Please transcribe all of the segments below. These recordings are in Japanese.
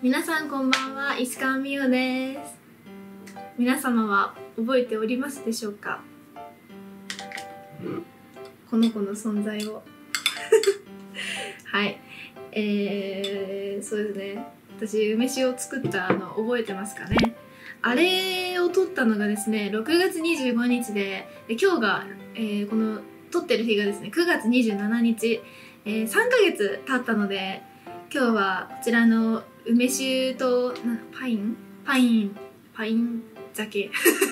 皆さんこんばんは、石川美代です。皆様は覚えておりますでしょうか、この子の存在をはい、そうですね、私梅酒を作ったの覚えてますかね。あれを撮ったのがですね、6月25日で、今日が、この撮ってる日がですね、9月27日、3ヶ月経ったので、今日はこちらの梅酒とパイン酒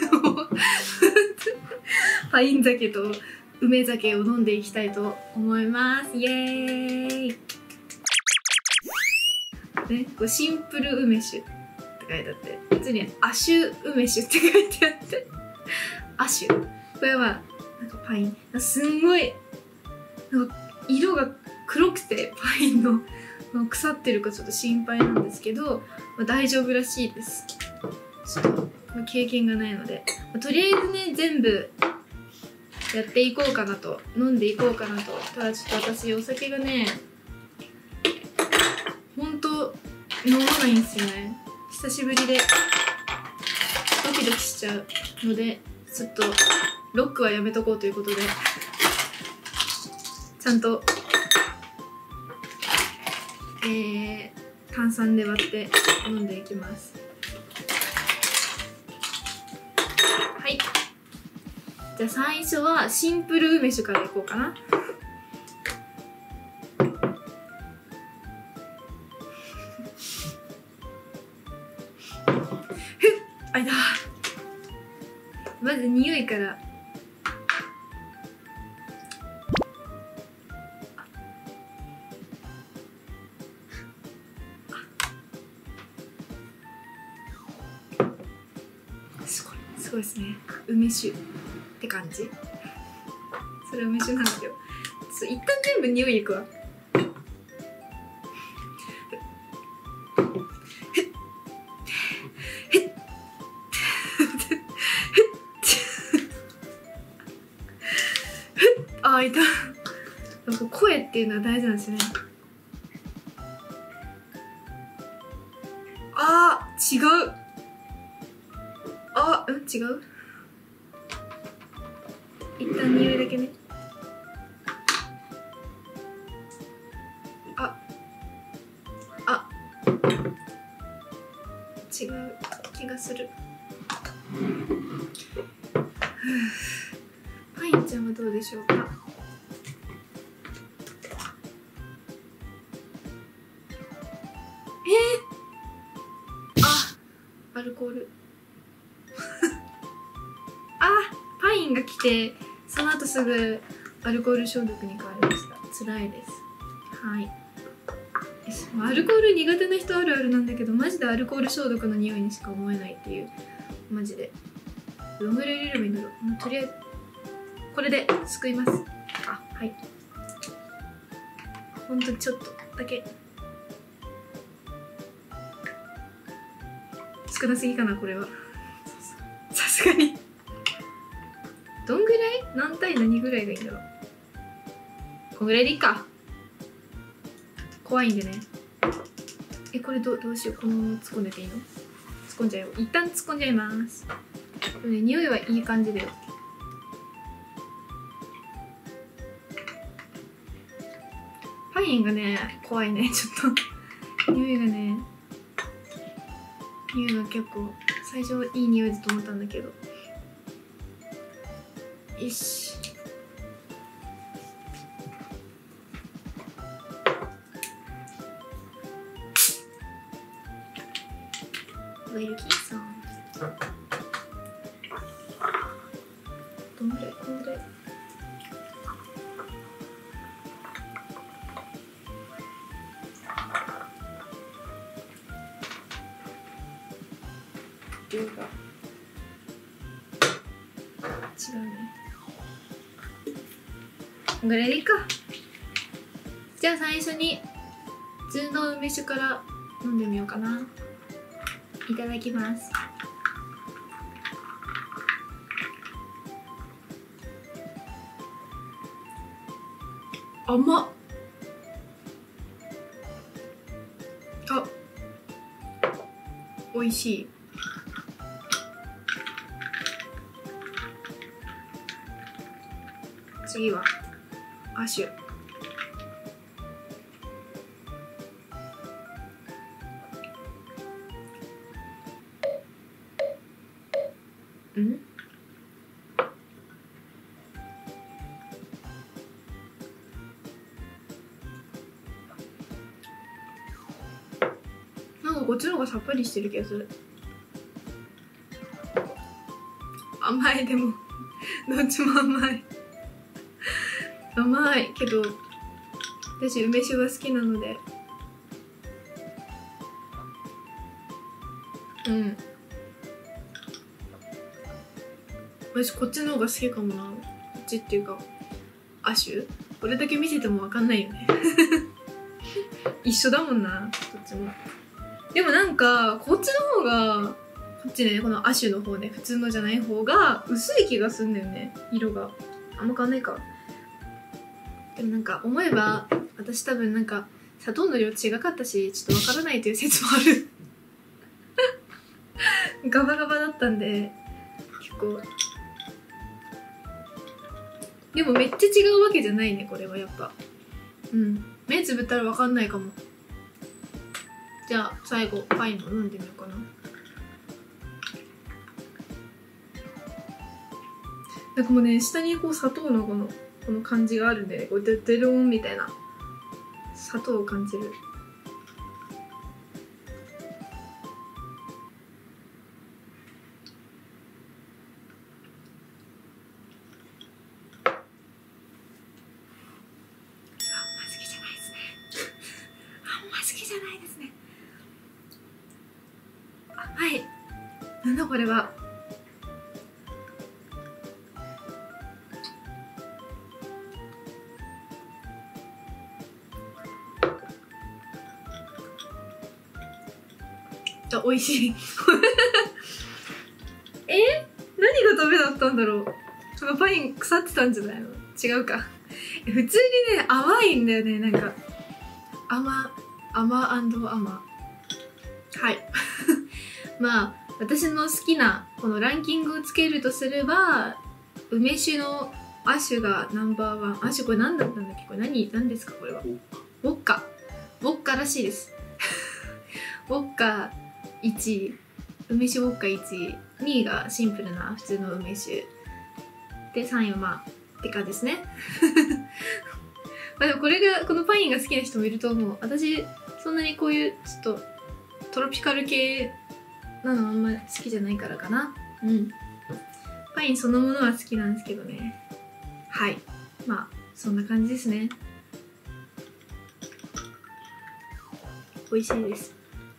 パイン酒と梅酒を飲んでいきたいと思います。イエーイね、こうシンプル梅酒って書いてあって、普通に亜種梅酒って書いてあって亜種、これはなんかパイン、すんごいなんか色が黒くて、パインの腐ってるかちょっと心配なんですけど、大丈夫らしいです。ちょっと経験がないので、とりあえずね、全部やっていこうかなと、飲んでいこうかなと。ただちょっと私お酒がね、ほんと飲まないんですよね。久しぶりでドキドキしちゃうので、ちょっとロックはやめとこうということで、ちゃんと炭酸で割って飲んでいきます。はい、じゃあ最初はシンプル梅酒からいこうかな。あいだ、まず匂いから。すごいですね、梅酒って感じ。それ梅酒なんですよ。一旦全部匂いいくわ。あ、いた。なんか声っていうのは大事なんですよね。あー、違う。あ、違う。一旦匂いだけね。違う気がする。パインちゃんはどうでしょうか。アルコールパインが来て、その後すぐアルコール消毒に変わりました。辛いです。はい、アルコール苦手な人あるあるなんだけど、マジでアルコール消毒の匂いにしか思えないっていう。マジでどんぐらい入れればいいんだろう。とりあえずこれですくいます。はい、ほんとちょっとだけ。少なすぎかなこれは。さすがにどんぐらい、何対何ぐらいがいいんだろう。こんぐらいでいいか。怖いんでね。これどうしよう。このまま突っ込んでていいの？突っ込んじゃうよ。一旦突っ込んじゃいます。でもね、匂いはいい感じだよ。パインがね、怖いね。ちょっと匂いが結構最初はいい匂いだと思ったんだけど。よし。ウェルキーさん。どんぐらい？こんぐらい。量が違うね。こんぐらいでいいか。じゃあ最初に普通の梅酒から飲んでみようかな。いただきます。甘っ。 美味しい。次はアシュ。ん？なんかこっちの方がさっぱりしてる気がする。甘い。でもどっちも甘い。甘いけど私梅酒が好きなので、私こっちの方が好きかもな。こっちっていうかアシュ。これだけ見せても分かんないよね一緒だもんな、どっちも。でもなんかこっちの方が、こっちね、このアシュの方ね、普通のじゃない方が薄い気がするんだよね、色が。あんま変わんないか。でもなんか思えば私多分なんか砂糖の量違かったし、ちょっとわからないという説もあるガバガバだったんで結構。でもめっちゃ違うわけじゃないね、これはやっぱ。目つぶったらわかんないかも。じゃあ最後パインも飲んでみようかな。なんかもうね、下にこう砂糖のこの感じがあるんで、ね、こうデローンみたいな砂糖を感じる。はい、なんだこれは。あ、美味しい何がダメだったんだろう。パイン腐ってたんじゃないの？違うか普通にね、甘いんだよね、なんか甘はいまあ私の好きなこのランキングをつけるとすれば、梅酒のアシュがナンバーワン。アシュ、これ何だったんだっけ。これ何ですかこれは。ウォッカらしいですウォッカ1位、梅酒ウォッカ1位、2位がシンプルな普通の梅酒で、3位はまあって感じですねまあでもこのパインが好きな人もいると思う。私そんなにこういうちょっとトロピカル系なのあんま好きじゃないからかな。パインそのものは好きなんですけどね。はい、まあそんな感じですね。美味しいです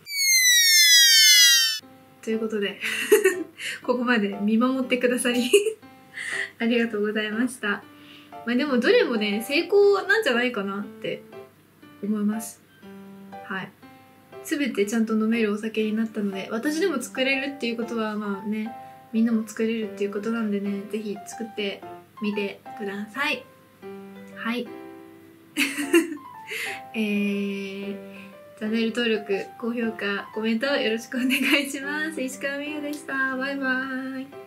ということでここまで見守ってくださりありがとうございました。まあでもどれもね、成功なんじゃないかなって思います。はい、全てちゃんと飲めるお酒になったので、私でも作れるっていうことはまあね、みんなも作れるっていうことなんでね、ぜひ作ってみてください。はいチャンネル登録、高評価、コメントよろしくお願いします。石川美優でした。バイバーイ。